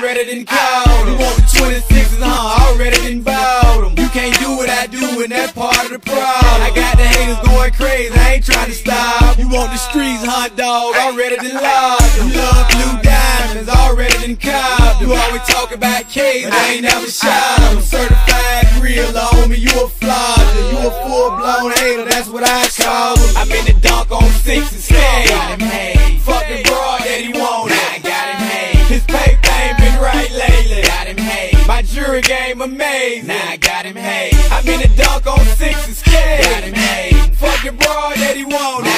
already done called him. You want the 26s, already done bought them. You can't do what I do, and that's part of the problem. I got the haters going crazy, I ain't trying to stop. You want the streets, dog, already done lost them. You love blue diamonds, already done copped them. You always talk about K's, I ain't never shot them. Certified real, homie, you a flodder. You a full-blown hater, that's what I call them. I'm in the dunk on 6 and stay. Got him hate. Fuck the broad that he wanted. Now I got him hate. His paper ain't been right lately. Got him hate. My jury game amazing. Now I got him hate. I'm in the dunk on 6 and stay. Got him hate. Fuck the broad that he wanted.